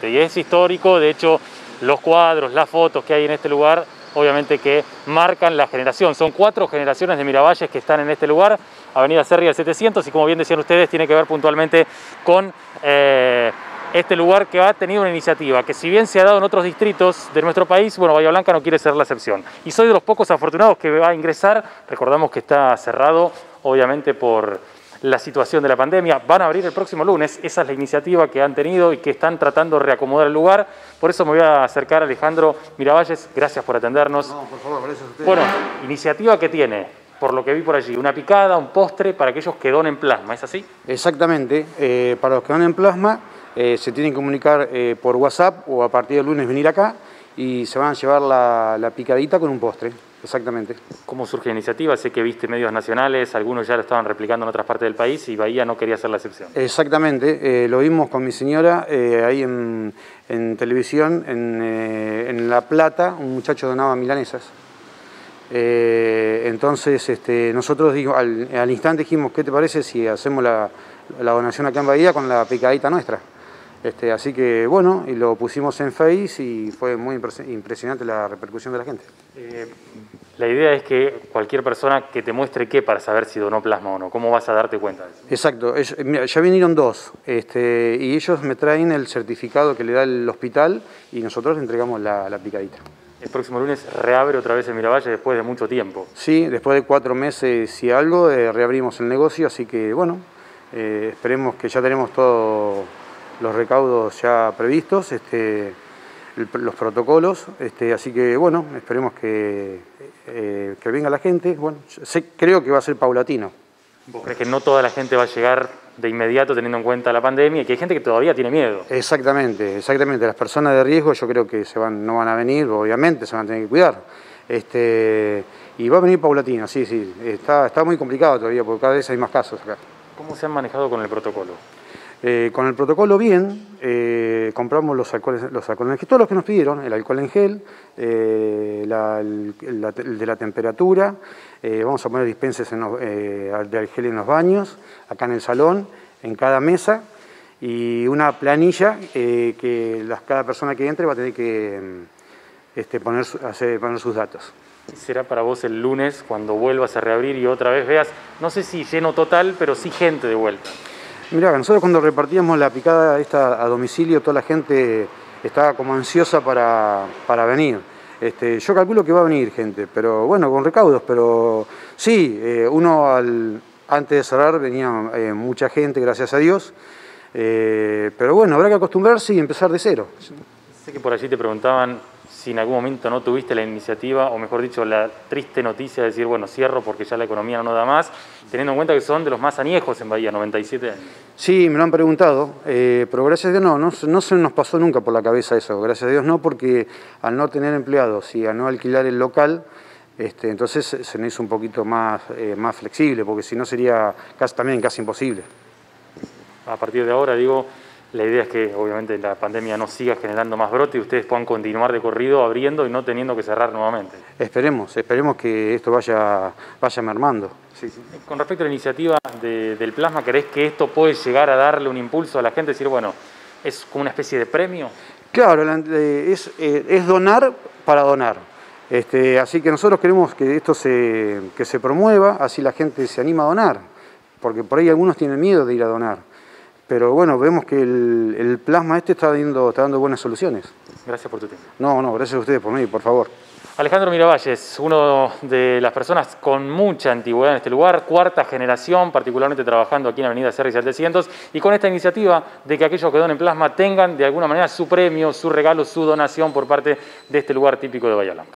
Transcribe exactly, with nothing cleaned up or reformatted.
obviamente, y es histórico. De hecho, los cuadros, las fotos que hay en este lugar, obviamente que marcan la generación. Son cuatro generaciones de Miravalles que están en este lugar, Avenida Serri al setecientos, y como bien decían ustedes, tiene que ver puntualmente con eh, este lugar que ha tenido una iniciativa que, si bien se ha dado en otros distritos de nuestro país, bueno, Bahía Blanca no quiere ser la excepción. Y soy de los pocos afortunados que va a ingresar. Recordamos que está cerrado, obviamente, por la situación de la pandemia. Van a abrir el próximo lunes. Esa es la iniciativa que han tenido y que están tratando de reacomodar el lugar. Por eso me voy a acercar a Alejandro Miravalles. Gracias por atendernos. No, por favor, gracias a ustedes. Bueno, iniciativa que tiene, por lo que vi por allí, una picada, un postre para aquellos que donen plasma, ¿es así? Exactamente. Eh, para los que donen plasma, eh, se tienen que comunicar eh, por WhatsApp o a partir del lunes venir acá y se van a llevar la, la picadita con un postre. Exactamente. ¿Cómo surge la iniciativa? Sé que viste medios nacionales, algunos ya lo estaban replicando en otras partes del país y Bahía no quería ser la excepción. Exactamente, eh, lo vimos con mi señora eh, ahí en, en televisión, en, eh, en La Plata, un muchacho donaba milanesas. Eh, entonces este, nosotros digo, al, al instante dijimos, ¿qué te parece si hacemos la, la donación acá en Bahía con la picadita nuestra? Este, así que bueno, y lo pusimos en Face y fue muy impresionante la repercusión de la gente. Eh, la idea es que cualquier persona que te muestre qué para saber si donó plasma o no, ¿cómo vas a darte cuenta de eso? Exacto, es, mira, ya vinieron dos este, y ellos me traen el certificado que le da el hospital y nosotros le entregamos la, la picadita. El próximo lunes reabre otra vez el Miravalles después de mucho tiempo. Sí, después de cuatro meses y algo eh, reabrimos el negocio, así que bueno, eh, esperemos que ya tenemos todos los recaudos ya previstos, este, el, los protocolos, este, así que bueno, esperemos que, eh, que venga la gente. Bueno, sé, creo que va a ser paulatino. ¿Vos crees que no toda la gente va a llegar de inmediato teniendo en cuenta la pandemia y que hay gente que todavía tiene miedo? Exactamente, exactamente. Las personas de riesgo yo creo que se van, no van a venir, obviamente se van a tener que cuidar. Este, y va a venir paulatino, sí, sí. Está, está muy complicado todavía porque cada vez hay más casos acá. ¿Cómo se han manejado con el protocolo? Eh, con el protocolo bien, eh, compramos los alcoholes, los alcoholes en gel, todos los que nos pidieron, el alcohol en gel, eh, la, el, la, el de la temperatura, eh, vamos a poner dispensers en los, eh, de gel en los baños, acá en el salón, en cada mesa, y una planilla eh, que las, cada persona que entre va a tener que este, poner, hacer, poner sus datos. ¿Será para vos el lunes cuando vuelvas a reabrir y otra vez veas, no sé si lleno total, pero sí gente de vuelta? Mirá, nosotros cuando repartíamos la picada esta a domicilio, toda la gente estaba como ansiosa para, para venir. Este, yo calculo que va a venir gente, pero bueno, con recaudos, pero sí, eh, uno al, antes de cerrar venía eh, mucha gente, gracias a Dios, eh, pero bueno, habrá que acostumbrarse y empezar de cero. Sé que por allí te preguntaban si en algún momento no tuviste la iniciativa, o mejor dicho, la triste noticia de decir, bueno, cierro porque ya la economía no da más, teniendo en cuenta que son de los más añejos en Bahía, noventa y siete años. Sí, me lo han preguntado, eh, pero gracias a Dios no, no, no se nos pasó nunca por la cabeza eso, gracias a Dios no, porque al no tener empleados y al no alquilar el local, este, entonces se nos hizo un poquito más, eh, más flexible, porque si no sería casi, también casi imposible. A partir de ahora, digo, la idea es que obviamente la pandemia no siga generando más brote y ustedes puedan continuar de corrido abriendo y no teniendo que cerrar nuevamente. Esperemos, esperemos que esto vaya, vaya mermando. Sí, sí. Con respecto a la iniciativa de, del plasma, ¿creés que esto puede llegar a darle un impulso a la gente? Decir, bueno, ¿es como una especie de premio? Claro, es, es donar para donar. Este, así que nosotros queremos que esto se, que se promueva, así la gente se anima a donar, porque por ahí algunos tienen miedo de ir a donar. Pero bueno, vemos que el, el plasma este está dando, está dando buenas soluciones. Gracias por tu tiempo. No, no, gracias a ustedes por mí, por favor. Alejandro Miravalles, uno de las personas con mucha antigüedad en este lugar, cuarta generación, particularmente trabajando aquí en Avenida Serri setecientos, y con esta iniciativa de que aquellos que donen plasma tengan de alguna manera su premio, su regalo, su donación por parte de este lugar típico de Bahía Blanca.